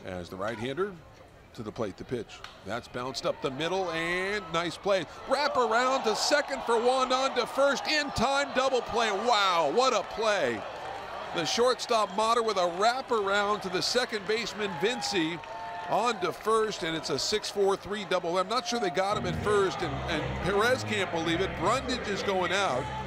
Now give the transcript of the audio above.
as the right-hander to the plate to pitch. That's bounced up the middle, and nice play. Wrap around to second for one, on to first, in time, double play. Wow, what a play. The shortstop Motter with a wrap around to the second baseman Vincej, on to first, and it's a 6-4-3 double. I'm not sure they got him at first, and Perez can't believe it. Brundage is going out.